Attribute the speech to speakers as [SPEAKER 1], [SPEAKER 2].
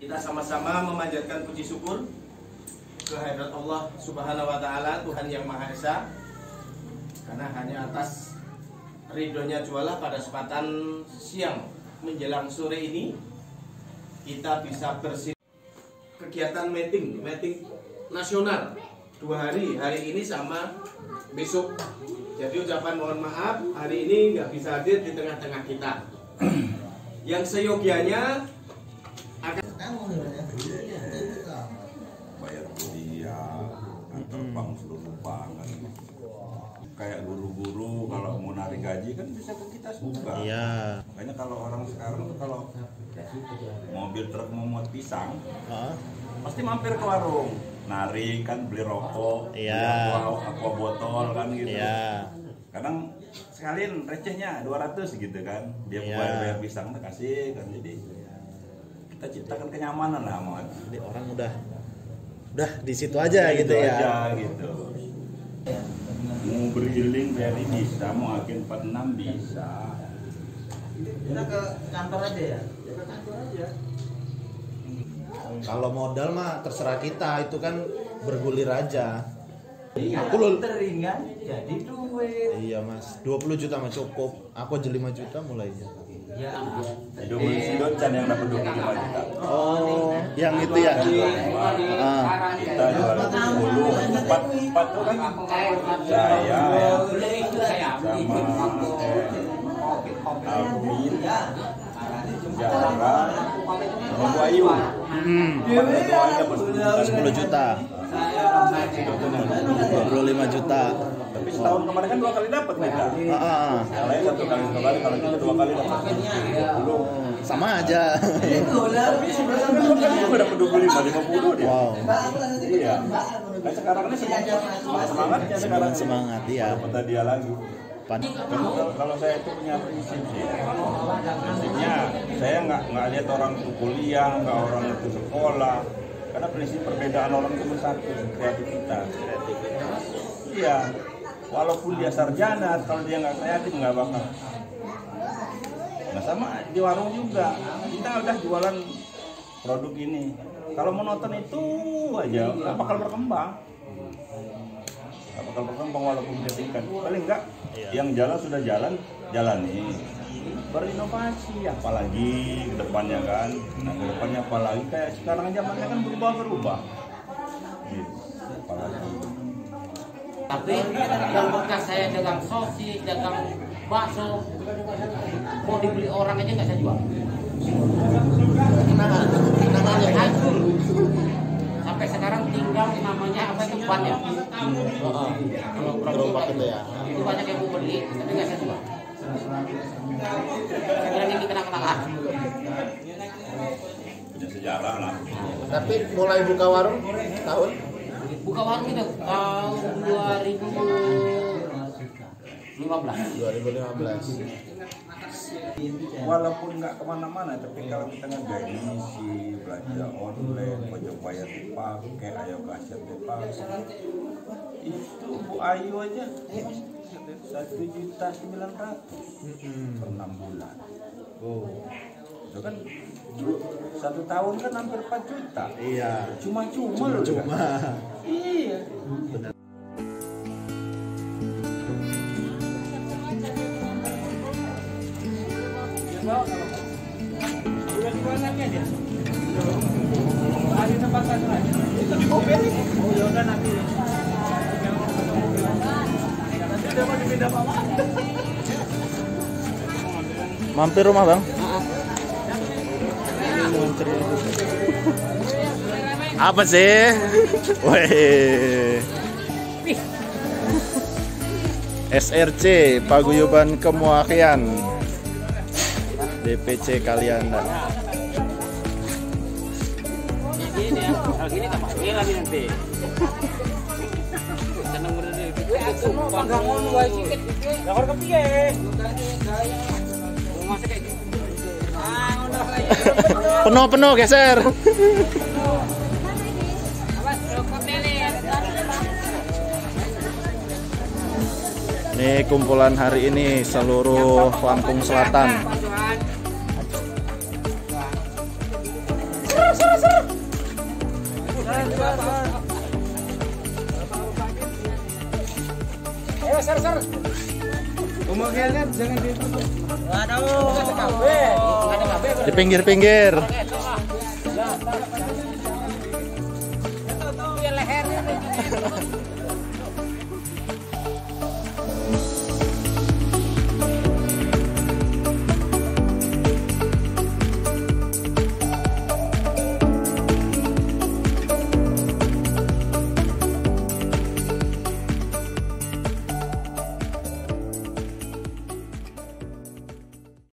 [SPEAKER 1] Kita sama-sama memanjatkan puji syukur kehadirat Allah Subhanahu wa Ta'ala, Tuhan yang Maha Esa, karena hanya atas ridhonya jualah pada kesempatan siang menjelang sore ini kita bisa kegiatan meeting nasional 2 hari ini sama besok. Jadi ucapan mohon maaf hari ini nggak bisa hadir di tengah-tengah kita. Yang seyogianya akan
[SPEAKER 2] bayar kuliah, terbang seluruh banget. Kayak guru-guru kalau mau narik gaji kan bisa ke kita juga.
[SPEAKER 3] Iya.
[SPEAKER 2] Makanya kalau orang sekarang tuh kalau mobil truk mau muat pisang, pasti mampir ke warung, narik kan, beli rokok, aqua botol kan gitu.
[SPEAKER 3] Iya.
[SPEAKER 2] Kadang sekalian recehnya 200 gitu kan, dia bayar pisang kita kasih kan, jadi kita ciptakan kenyamanan lah Mat.
[SPEAKER 3] Jadi orang udah di situ aja gitu ya.
[SPEAKER 2] Aja, gitu. Mau berhealing dari bisa, mau agen 46 bisa.
[SPEAKER 4] Kita ke kantor aja ya? Ya ke kantor aja.
[SPEAKER 3] Kalau modal mah terserah kita, itu kan bergulir aja.
[SPEAKER 4] Iya,
[SPEAKER 3] Aku
[SPEAKER 4] teringat jadi duit.
[SPEAKER 3] Iya mas, 20 juta mah cukup. Aku aja 5 juta mulainya.
[SPEAKER 4] Ya,
[SPEAKER 2] Hidup si Doncan yang dapat 25 juta.
[SPEAKER 3] Oh, yang itu ya.
[SPEAKER 2] Kita jual 10, 4 tuh kan saya sama Alvin, Jara, sama Bu Ayu.
[SPEAKER 3] 10 juta. 25 juta.
[SPEAKER 2] Tapi setahun kemarin kan 2 kali dapat kita. Yang lain 1 kali, 2 kali, kalau kita 2 kali dapat 20.
[SPEAKER 3] Sama aja.
[SPEAKER 2] Tapi sebenarnya kan 2 kali juga dapat 25, 50 dia.
[SPEAKER 3] Wow.
[SPEAKER 2] Iya. Nah sekarang ini semangatnya sekarang.
[SPEAKER 3] Semangat iya.
[SPEAKER 2] Dapat dia lagi. Kalau saya itu punya prinsip sih. Prinsipnya saya nggak lihat orang itu kuliah, nggak orang itu sekolah. Karena prinsip perbedaan orang cuma satu, kreativitas. Iya. Walaupun dia sarjana, kalau dia nggak kreatif nggak bakal. Nah sama di warung juga, kita udah jualan produk ini. Kalau monoton itu aja nggak bakal berkembang. Nggak bakal berkembang walaupun dia tingkat. Paling enggak yang jalan sudah jalani. Berinovasi apalagi ke depannya kan. Nah ke depannya apalagi kayak sekarang zamannya kan berubah. Gitu. Apalagi.
[SPEAKER 5] Tapi yang bekas saya dagang sosis, dagang bakso, mau dibeli orang aja nggak saya jual. Sampai hancur. Sampai sekarang tinggal namanya apa itu ban ya? Kalau gerobak itu ya. Itu banyak yang mau beli, tapi nggak saya jual. Saya kira ini kenang-kenangan.
[SPEAKER 2] Punya sejarah lah.
[SPEAKER 3] Tapi mulai buka warung tahun?
[SPEAKER 5] Buka warung itu tahun 2015.
[SPEAKER 2] Walaupun nggak kemana-mana, tapi kalau kita ngisi belanja online, pajak bayar dipakai, ayo kasir dipakai, itu Bu Ayu aja 1.900.000 per 6 bulan.
[SPEAKER 3] Oh.
[SPEAKER 2] Itu kan 1 tahun kan hampir 4 juta.
[SPEAKER 3] Iya.
[SPEAKER 2] Cuma loh. Iya.
[SPEAKER 3] Benar. Mampir rumah bang? Apa sih? Weh. SRC Paguyuban Kemuakian DPC Kalianda.
[SPEAKER 5] Gini ya, kalau gini tak pakai lagi nanti. Seneng bener itu. Panggangan wae sikit. Lah kok kepiye? Masih kayak gitu.
[SPEAKER 3] Penuh geser. Ini kumpulan hari ini seluruh Lampung Selatan.
[SPEAKER 5] Ayo, ser.
[SPEAKER 4] Kemungkinan jangan di.
[SPEAKER 5] Waduh. Ada KB.
[SPEAKER 3] Di pinggir-pinggir.